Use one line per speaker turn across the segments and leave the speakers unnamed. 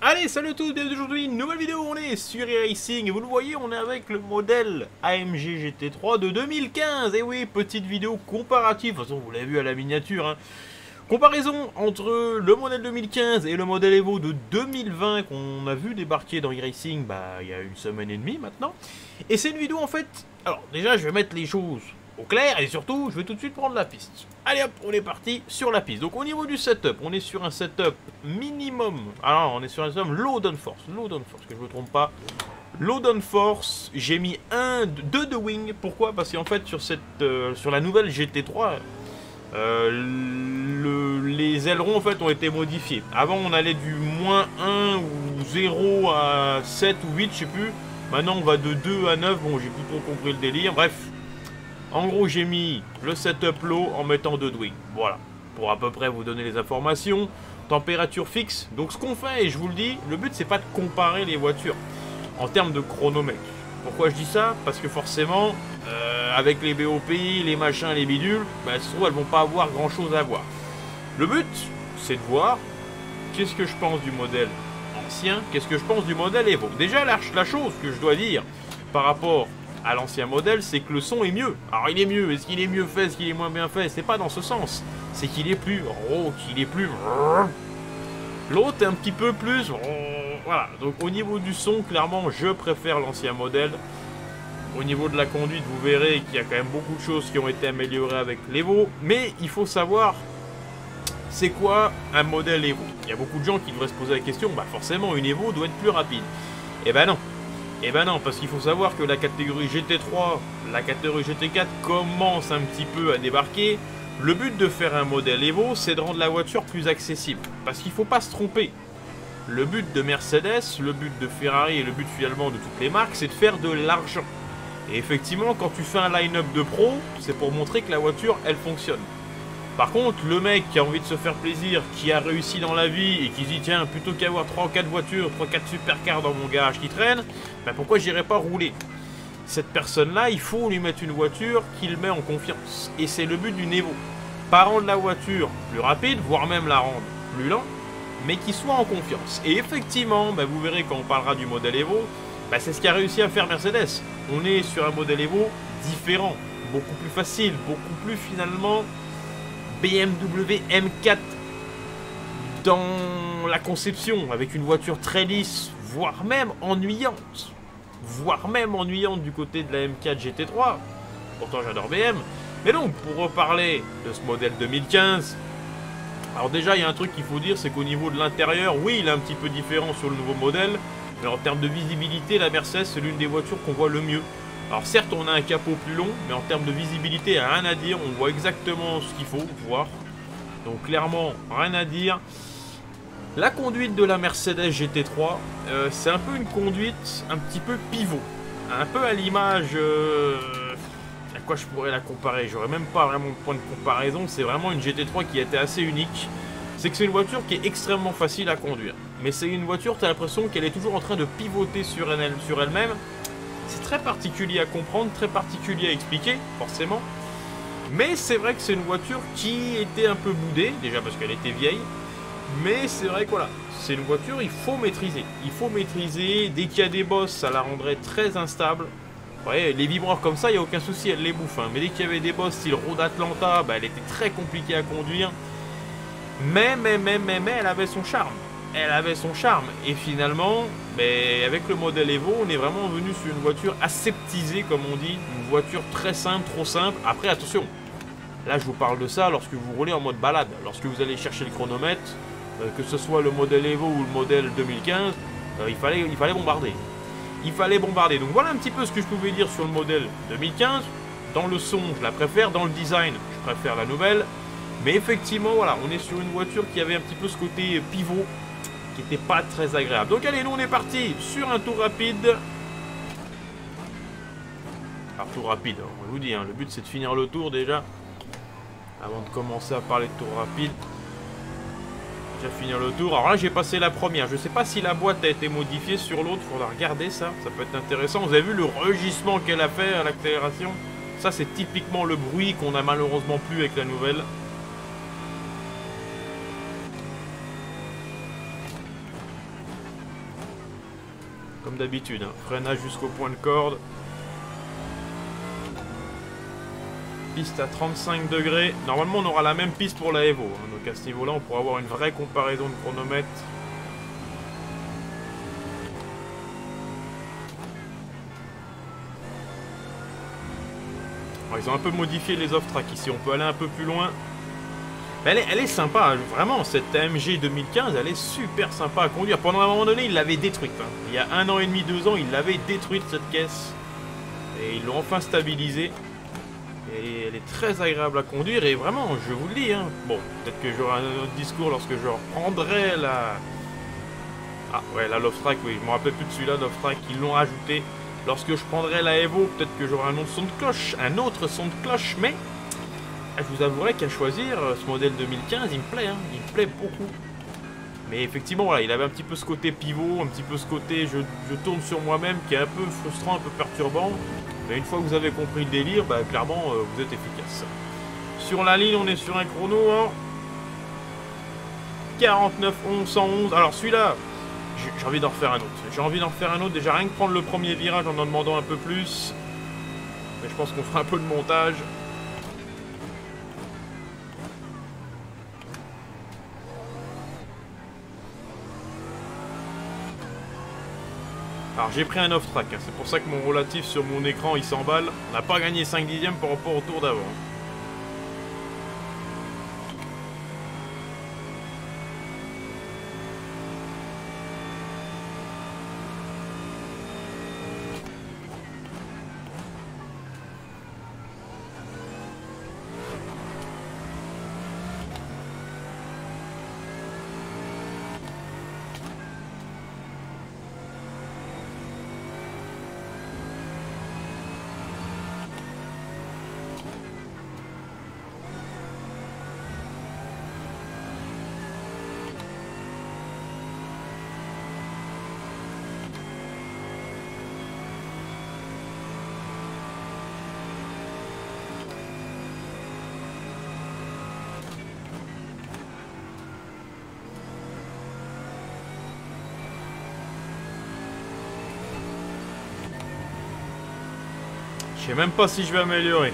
Allez, salut à tous, bienvenue aujourd'hui, nouvelle vidéo, on est sur iRacing, et vous le voyez, on est avec le modèle AMG GT3 de 2015, et oui, petite vidéo comparative, de toute façon vous l'avez vu à la miniature, hein. Comparaison entre le modèle 2015 et le modèle Evo de 2020 qu'on a vu débarquer dans iRacing, il y a une semaine et demie maintenant, et c'est une vidéo en fait, alors déjà je vais mettre les choses au clair, et surtout, je vais tout de suite prendre la piste. Allez hop, on est parti sur la piste. Donc au niveau du setup, on est sur un setup minimum. Alors, on est sur un setup low downforce, que je ne me trompe pas. Low downforce, j'ai mis deux de wing. Pourquoi? Parce qu'en fait, sur la nouvelle GT3, les ailerons en fait ont été modifiés. Avant, on allait du moins 1 ou 0 à 7 ou 8, je sais plus. Maintenant, on va de 2 à 9. Bon, j'ai plus trop compris le délire. Bref. En gros, j'ai mis le setup low en mettant 2 wing. Voilà. Pour à peu près vous donner les informations. Température fixe. Donc ce qu'on fait, et je vous le dis, le but c'est pas de comparer les voitures en termes de chronomètre. Pourquoi je dis ça? Parce que forcément, avec les BOP, les machins, les bidules, ça se trouve, elles vont pas avoir grand chose à voir. Le but, c'est de voir qu'est-ce que je pense du modèle ancien, qu'est-ce que je pense du modèle Evo. Déjà, la chose que je dois dire par rapport à l'ancien modèle, c'est que le son est mieux. Alors il est mieux, est-ce qu'il est mieux fait, est-ce qu'il est moins bien fait? C'est pas dans ce sens. C'est qu'il est plus rauque, qu'il est plus... L'autre est un petit peu plus... Voilà, donc au niveau du son, clairement, je préfère l'ancien modèle. Au niveau de la conduite, vous verrez qu'il y a quand même beaucoup de choses qui ont été améliorées avec l'Evo. Mais il faut savoir, c'est quoi un modèle Evo? Il y a beaucoup de gens qui devraient se poser la question, forcément une Evo doit être plus rapide. Eh ben non. Eh ben non, parce qu'il faut savoir que la catégorie GT3, la catégorie GT4 commence un petit peu à débarquer. Le but de faire un modèle Evo, c'est de rendre la voiture plus accessible. Parce qu'il ne faut pas se tromper. Le but de Mercedes, le but de Ferrari et le but finalement de toutes les marques, c'est de faire de l'argent. Et effectivement, quand tu fais un line-up de pro, c'est pour montrer que la voiture, elle fonctionne. Par contre, le mec qui a envie de se faire plaisir, qui a réussi dans la vie et qui se dit tiens, plutôt qu'avoir 3 ou 4 voitures, 3 ou 4 supercars dans mon garage qui traînent, pourquoi j'irais pas rouler? Cette personne-là, il faut lui mettre une voiture qui le met en confiance. Et c'est le but d'une Evo. Pas rendre la voiture plus rapide, voire même la rendre plus lente, mais qui soit en confiance. Et effectivement, vous verrez quand on parlera du modèle Evo, c'est ce qu'a réussi à faire Mercedes. On est sur un modèle Evo différent, beaucoup plus facile, beaucoup plus finalement... BMW M4 dans la conception, avec une voiture très lisse, voire même ennuyante. Voire même ennuyante du côté de la M4 GT3. Pourtant j'adore BM. Mais donc, pour reparler de ce modèle 2015, alors déjà il y a un truc qu'il faut dire, c'est qu'au niveau de l'intérieur, oui il est un petit peu différent sur le nouveau modèle, mais en termes de visibilité, la Mercedes c'est l'une des voitures qu'on voit le mieux. Alors certes on a un capot plus long, mais en termes de visibilité, rien à dire, on voit exactement ce qu'il faut voir. Donc clairement, rien à dire. La conduite de la Mercedes GT3, c'est un peu une conduite un petit peu pivot. Un peu à l'image... à quoi je pourrais la comparer? J'aurais même pas vraiment de point de comparaison, c'est vraiment une GT3 qui a été assez unique. C'est que c'est une voiture qui est extrêmement facile à conduire. Mais c'est une voiture, tu as l'impression qu'elle est toujours en train de pivoter sur elle-même. C'est très particulier à comprendre, très particulier à expliquer, forcément. Mais c'est vrai que c'est une voiture qui était un peu boudée, déjà parce qu'elle était vieille. Mais c'est vrai que voilà, c'est une voiture, il faut maîtriser. Il faut maîtriser, dès qu'il y a des bosses, ça la rendrait très instable. Vous voyez, les vibreurs comme ça, il n'y a aucun souci, elle les bouffe. Mais dès qu'il y avait des bosses style Road Atlanta, elle était très compliquée à conduire. Mais elle avait son charme. Elle avait son charme. Et finalement, avec le modèle Evo, on est vraiment venu sur une voiture aseptisée, comme on dit. Une voiture très simple, trop simple. Après, attention, là je vous parle de ça lorsque vous roulez en mode balade. Lorsque vous allez chercher le chronomètre, que ce soit le modèle Evo ou le modèle 2015, il fallait bombarder. Il fallait bombarder. Donc voilà un petit peu ce que je pouvais dire sur le modèle 2015. Dans le son, je la préfère. Dans le design, je préfère la nouvelle. Mais effectivement, voilà, on est sur une voiture qui avait un petit peu ce côté pivot, qui n'était pas très agréable. Donc allez, nous on est parti sur un tour rapide. Alors tour rapide, on vous dit, le but c'est de finir le tour déjà. Avant de commencer à parler de tour rapide. Déjà finir le tour. Alors là j'ai passé la première. Je ne sais pas si la boîte a été modifiée sur l'autre. Il faudra regarder ça. Ça peut être intéressant. Vous avez vu le rugissement qu'elle a fait à l'accélération? Ça c'est typiquement le bruit qu'on a malheureusement plus avec la nouvelle. Comme d'habitude, hein. Freinage jusqu'au point de corde. Piste à 35 degrés. Normalement, on aura la même piste pour la Evo. Hein. Donc à ce niveau-là, on pourra avoir une vraie comparaison de chronomètre. Alors, ils ont un peu modifié les off-track ici. On peut aller un peu plus loin. Elle est sympa, hein. Vraiment, cette AMG 2015, elle est super sympa à conduire. Pendant un moment donné, ils l'avaient détruite. Hein. Il y a 1 an et demi, 2 ans, ils l'avaient détruite, cette caisse. Et ils l'ont enfin stabilisée. Et elle est très agréable à conduire. Et vraiment, je vous le dis, hein. Bon, peut-être que j'aurai un autre discours lorsque je reprendrai la... Ah, ouais, la Love Track, oui. Je me rappelle plus de celui-là, Love Track. Ils l'ont rajouté. Lorsque je prendrai la Evo, peut-être que j'aurai un autre son de cloche. Un autre son de cloche, mais... Je vous avouerai qu'à choisir, ce modèle 2015, il me plaît, hein, il me plaît beaucoup. Mais effectivement, voilà, il avait un petit peu ce côté pivot, un petit peu ce côté je tourne sur moi-même qui est un peu frustrant, un peu perturbant. Mais une fois que vous avez compris le délire, bah, clairement, vous êtes efficace. Sur la ligne, on est sur un chrono, hein, 49 11 111. Alors celui-là, j'ai envie d'en refaire un autre. J'ai envie d'en refaire un autre. Déjà, rien que prendre le premier virage en demandant un peu plus. Mais je pense qu'on fera un peu de montage. Alors j'ai pris un off-track, hein. C'est pour ça que mon relatif sur mon écran il s'emballe. On n'a pas gagné 5 dixièmes par rapport au tour d'avant. Je sais même pas si je vais améliorer.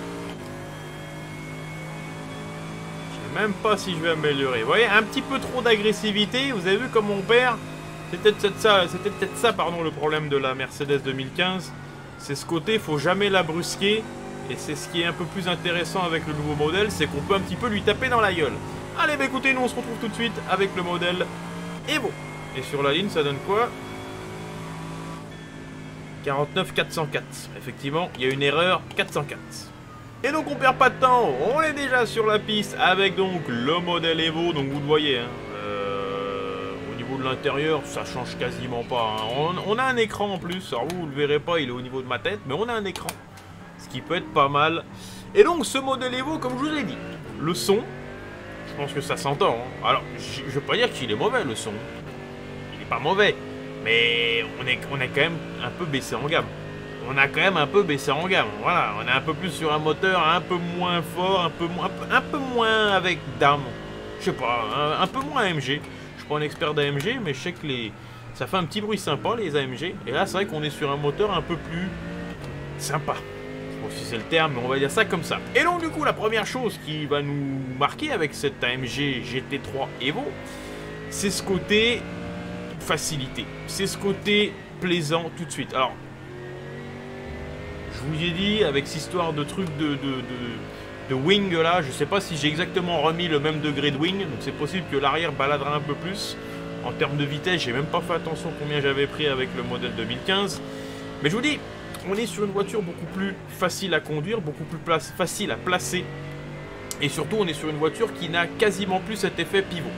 Je sais même pas si je vais améliorer. Vous voyez, un petit peu trop d'agressivité. Vous avez vu comme on perd. C'était peut-être ça, pardon, le problème de la Mercedes 2015. C'est ce côté, faut jamais la brusquer. Et c'est ce qui est un peu plus intéressant avec le nouveau modèle, c'est qu'on peut un petit peu lui taper dans la gueule. Allez, bah écoutez, nous on se retrouve tout de suite avec le modèle Evo. Et sur la ligne, ça donne quoi ? 49 404. Effectivement, il y a une erreur, 404. Et donc on perd pas de temps, on est déjà sur la piste avec donc le modèle Evo. Donc vous le voyez, hein, au niveau de l'intérieur, ça change quasiment pas. Hein. On a un écran en plus, alors vous le verrez pas, il est au niveau de ma tête, mais on a un écran. Ce qui peut être pas mal. Et donc ce modèle Evo, comme je vous ai dit, le son, je pense que ça s'entend. Hein. Alors, je veux pas dire qu'il est mauvais le son. Il est pas mauvais. Mais on est quand même un peu baissé en gamme. On a quand même un peu baissé en gamme. Voilà, on est un peu plus sur un moteur un peu moins fort, un peu moins avec d'âme. Je sais pas, un peu moins AMG. Je suis pas un expert d'AMG, mais je sais que ça fait un petit bruit sympa les AMG. Et là, c'est vrai qu'on est sur un moteur un peu plus sympa. Je sais pas si c'est le terme, mais on va dire ça comme ça. Et donc du coup, la première chose qui va nous marquer avec cette AMG GT3 Evo, c'est ce côté facilité. C'est ce côté plaisant tout de suite. Alors, je vous ai dit, avec cette histoire de truc de wing là, je sais pas si j'ai exactement remis le même degré de wing, donc c'est possible que l'arrière baladera un peu plus. En termes de vitesse, j'ai même pas fait attention combien j'avais pris avec le modèle 2015. Mais je vous dis, on est sur une voiture beaucoup plus facile à conduire, beaucoup plus facile à placer. Et surtout, on est sur une voiture qui n'a quasiment plus cet effet pivot.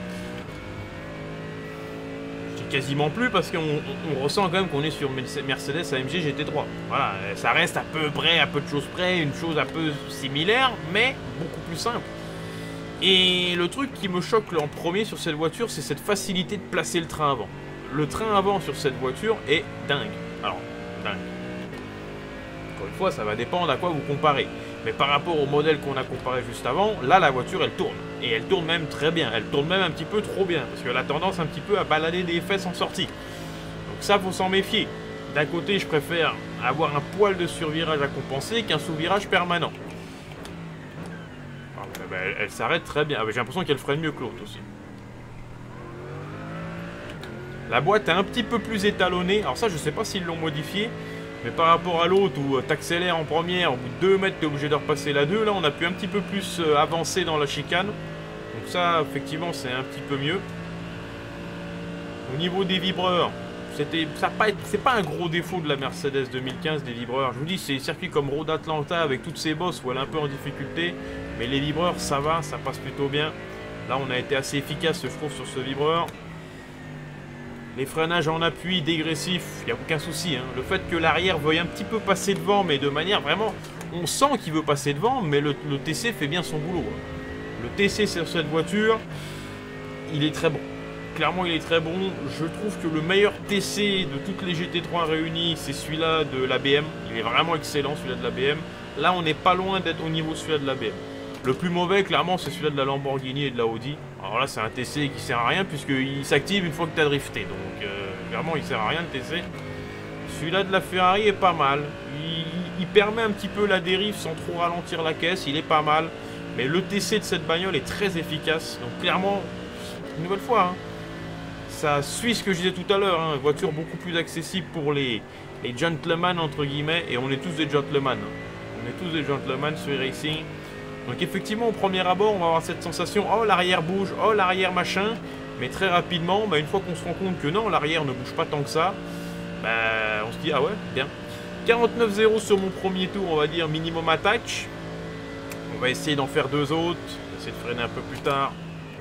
Quasiment plus parce qu'on ressent quand même qu'on est sur Mercedes AMG GT3. Voilà, ça reste à peu près, à peu de choses près, une chose un peu similaire, mais beaucoup plus simple. Et le truc qui me choque en premier sur cette voiture, c'est cette facilité de placer le train avant. Le train avant sur cette voiture est dingue. Alors, dingue. Encore une fois, ça va dépendre à quoi vous comparez. Mais par rapport au modèle qu'on a comparé juste avant, là la voiture elle tourne. Et elle tourne même très bien, elle tourne même un petit peu trop bien. Parce qu'elle a tendance un petit peu à balader des fesses en sortie. Donc ça faut s'en méfier. D'un côté, je préfère avoir un poil de survirage à compenser qu'un sous-virage permanent. Ah, bah, elle s'arrête très bien. Ah, bah, j'ai l'impression qu'elle freine mieux que l'autre aussi. La boîte est un petit peu plus étalonnée. Alors ça, je sais pas s'ils l'ont modifié. Mais par rapport à l'autre où t'accélères en première, au bout de 2 mètres, t'es obligé de repasser la 2. Là, on a pu un petit peu plus avancer dans la chicane. Donc ça, effectivement, c'est un petit peu mieux. Au niveau des vibreurs, c'est pas un gros défaut de la Mercedes 2015, des vibreurs. Je vous dis, c'est circuit comme Road Atlanta avec toutes ses bosses où elle est un peu en difficulté. Mais les vibreurs, ça va, ça passe plutôt bien. Là, on a été assez efficace, je trouve, sur ce vibreur. Les freinages en appui, dégressif, il n'y a aucun souci. Hein. Le fait que l'arrière veuille un petit peu passer devant, mais de manière vraiment... On sent qu'il veut passer devant, mais le TC fait bien son boulot. Hein. Le TC sur cette voiture, il est très bon. Clairement, il est très bon. Je trouve que le meilleur TC de toutes les GT3 réunies, c'est celui-là de la BM. Il est vraiment excellent, celui-là de la BM. Là, on n'est pas loin d'être au niveau de celui-là de la BM. Le plus mauvais, clairement, c'est celui-là de la Lamborghini et de la Audi. Alors là, c'est un TC qui sert à rien puisqu'il s'active une fois que tu as drifté. Donc, clairement, il sert à rien le TC. Celui-là de la Ferrari est pas mal. Il permet un petit peu la dérive sans trop ralentir la caisse. Il est pas mal. Mais le TC de cette bagnole est très efficace. Donc, clairement, une nouvelle fois, hein, ça suit ce que je disais tout à l'heure. Hein, voiture beaucoup plus accessible pour les gentlemen, entre guillemets. Et on est tous des gentlemen. On est tous des gentlemen sur e-racing. Donc effectivement, au premier abord, on va avoir cette sensation, oh l'arrière bouge, oh l'arrière machin, mais très rapidement, bah, une fois qu'on se rend compte que non, l'arrière ne bouge pas tant que ça, bah, on se dit, ah ouais, bien. 49-0 sur mon premier tour, on va dire, minimum attaque. On va essayer d'en faire 2 autres, on va essayer de freiner un peu plus tard.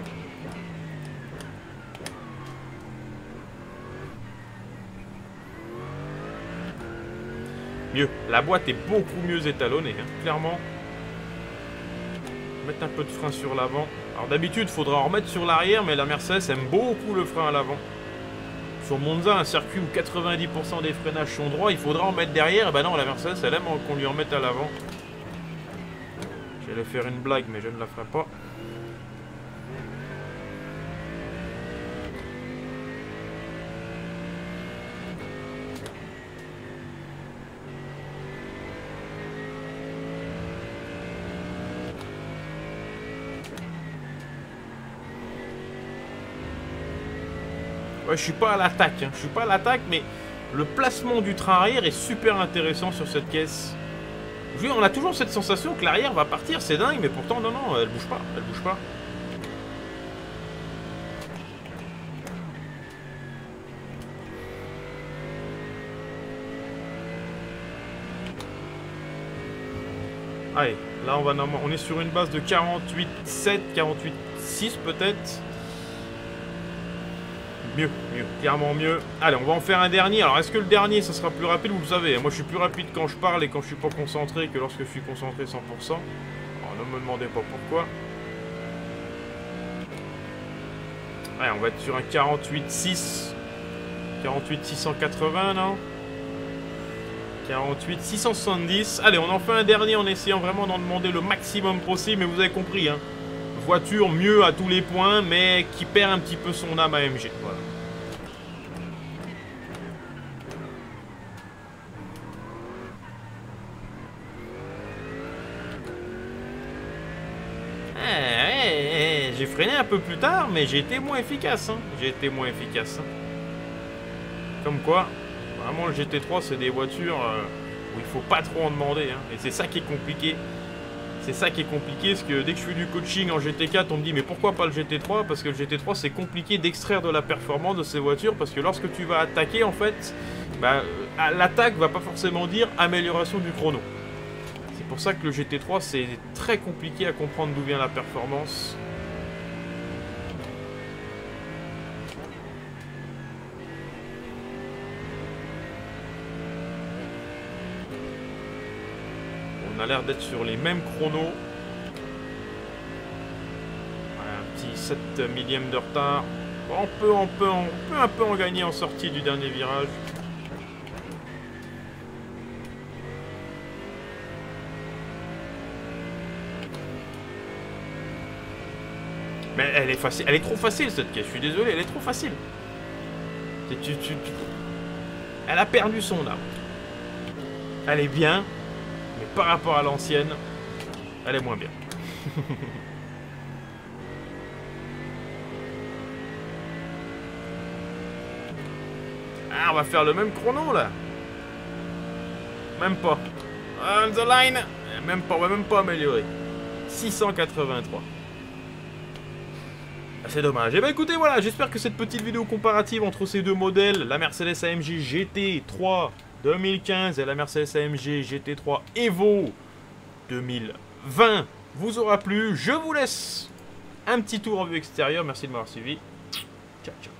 Mieux, la boîte est beaucoup mieux étalonnée, hein, clairement. Mettre un peu de frein sur l'avant. Alors d'habitude, il faudra en remettre sur l'arrière, mais la Mercedes aime beaucoup le frein à l'avant. Sur Monza, un circuit où 90% des freinages sont droits, il faudra en mettre derrière. Et ben non, la Mercedes, elle aime qu'on lui en mette à l'avant. J'allais faire une blague, mais je ne la ferai pas. Ouais, je suis pas à l'attaque, hein. Je suis pas à l'attaque, mais le placement du train arrière est super intéressant sur cette caisse. Oui, on a toujours cette sensation que l'arrière va partir, c'est dingue, mais pourtant, non, non, elle bouge pas, elle bouge pas. Allez, là on est sur une base de 48,7, 48,6 peut-être. Mieux, mieux, clairement mieux. Allez, on va en faire un dernier. Alors, est-ce que le dernier, ça sera plus rapide? Vous le savez, moi, je suis plus rapide quand je parle et quand je suis pas concentré que lorsque je suis concentré 100%. Alors, ne me demandez pas pourquoi. Allez, on va être sur un 48,6. 48,680, non? 48,670. Allez, on en fait un dernier en essayant vraiment d'en demander le maximum possible. Mais vous avez compris, hein. Voiture mieux à tous les points, mais qui perd un petit peu son âme AMG. Voilà. J'ai freiné un peu plus tard, mais j'ai été moins efficace. Hein. J'ai été moins efficace. Hein. Comme quoi, vraiment le GT3, c'est des voitures où il faut pas trop en demander. Hein. Et c'est ça qui est compliqué. C'est ça qui est compliqué, parce que dès que je fais du coaching en GT4, on me dit mais pourquoi pas le GT3? Parce que le GT3 c'est compliqué d'extraire de la performance de ces voitures, parce que lorsque tu vas attaquer en fait, bah, l'attaque va pas forcément dire amélioration du chrono. C'est pour ça que le GT3 c'est très compliqué à comprendre d'où vient la performance. On a l'air d'être sur les mêmes chronos. Un petit 7 millième de retard. On peut un peu en gagner en sortie du dernier virage. Mais elle est facile, elle est trop facile cette caisse, je suis désolé, elle est trop facile. Elle a perdu son âme. Elle est bien, mais par rapport à l'ancienne, elle est moins bien. Ah, on va faire le même chrono, là. Même pas. On the line. Même pas, on va même pas améliorer. 683. Ah, c'est dommage. Et bah écoutez, voilà, j'espère que cette petite vidéo comparative entre ces deux modèles, la Mercedes AMG GT3 2015 et la Mercedes AMG GT3 Evo 2020 vous aura plu. Je vous laisse un petit tour en vue extérieure. Merci de m'avoir suivi. Ciao, ciao.